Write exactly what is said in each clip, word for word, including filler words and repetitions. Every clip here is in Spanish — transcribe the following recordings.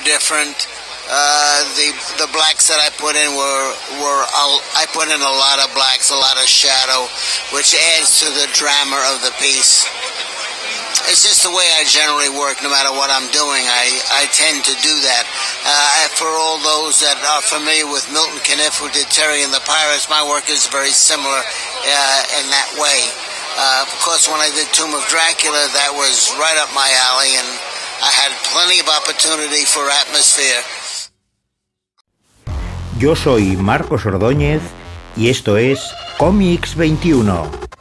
different. Uh, the the blacks that I put in were were I put in a lot of blacks, a lot of shadow, which adds to the drama of the piece. It's just the way I generally work. No matter what I'm doing, I I tend to do that. Uh, for all those that are familiar with Milton Caniff, who did Terry and the Pirates, my work is very similar uh, in that way. Uh, of course, when I did Tomb of Dracula, that was right up my alley, and I had plenty of opportunity for atmosphere. Yo soy Marcos Ordóñez y esto es Comics veintiuno.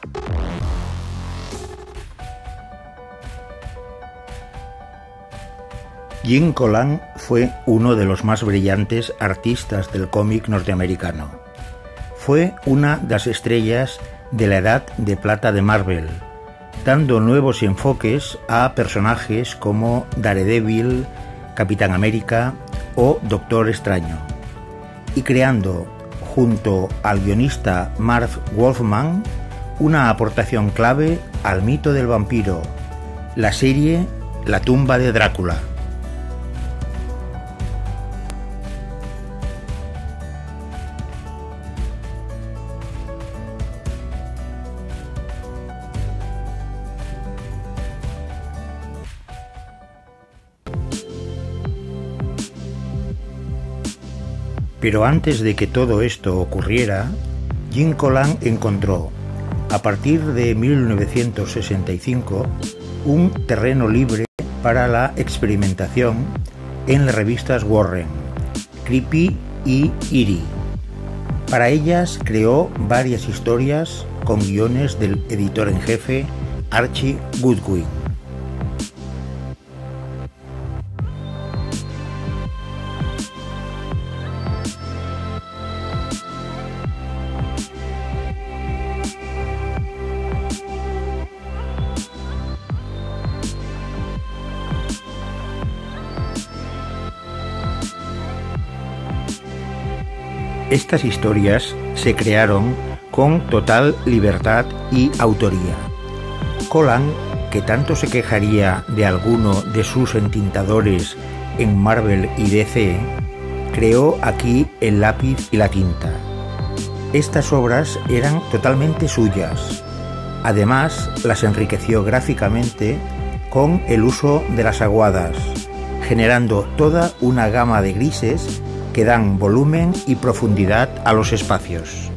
Jim Collan fue uno de los más brillantes artistas del cómic norteamericano. Fue una de las estrellas de la edad de plata de Marvel, dando nuevos enfoques a personajes como Daredevil, Capitán América o Doctor Extraño, y creando, junto al guionista Marv Wolfman, una aportación clave al mito del vampiro, la serie La tumba de Drácula. Pero antes de que todo esto ocurriera, Jim Collan encontró, a partir de mil novecientos sesenta y cinco, un terreno libre para la experimentación en las revistas Warren, Creepy y Eerie. Para ellas creó varias historias con guiones del editor en jefe Archie Goodwin. Estas historias se crearon con total libertad y autoría. Collan, que tanto se quejaría de alguno de sus entintadores en Marvel y D C, creó aquí el lápiz y la tinta. Estas obras eran totalmente suyas. Además, las enriqueció gráficamente con el uso de las aguadas, generando toda una gama de grises que dan volumen y profundidad a los espacios.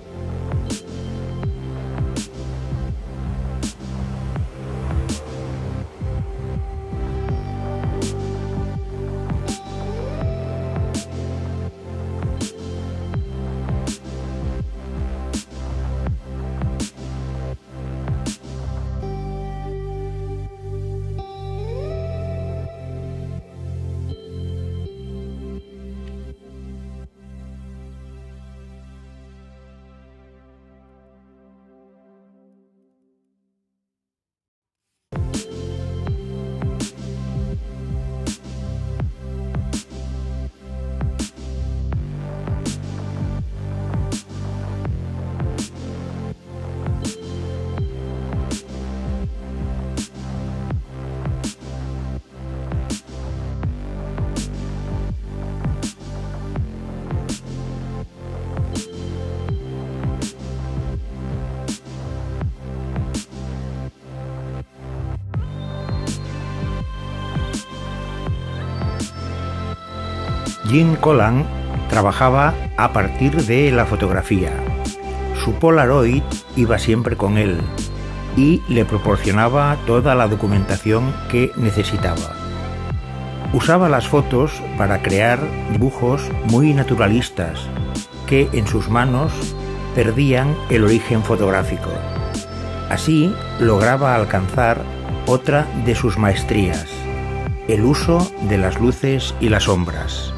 Jim Collan trabajaba a partir de la fotografía. Su Polaroid iba siempre con él y le proporcionaba toda la documentación que necesitaba. Usaba las fotos para crear dibujos muy naturalistas que en sus manos perdían el origen fotográfico. Así lograba alcanzar otra de sus maestrías, el uso de las luces y las sombras.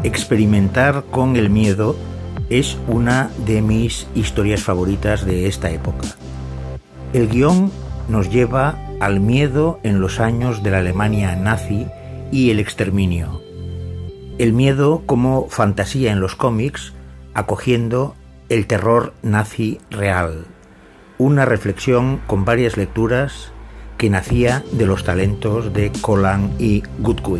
Experimentar con el miedo es una de mis historias favoritas de esta época. El guión nos lleva al miedo en los años de la Alemania nazi y el exterminio. El miedo como fantasía en los cómics, acogiendo el terror nazi real. Una reflexión con varias lecturas que nacía de los talentos de Colan y Goodwin.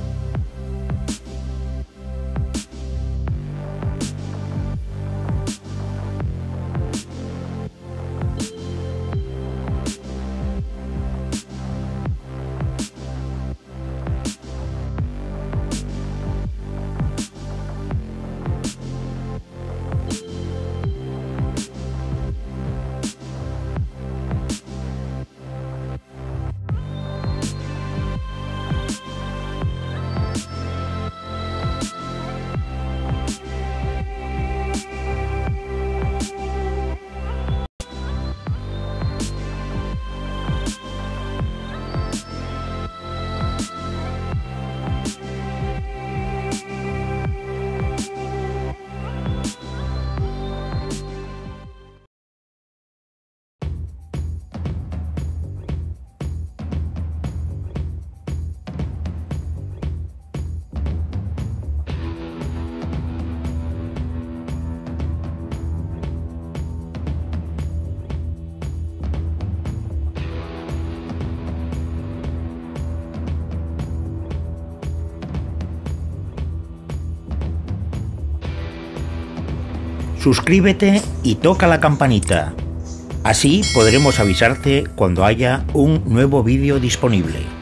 Suscríbete y toca la campanita. Así podremos avisarte cuando haya un nuevo vídeo disponible.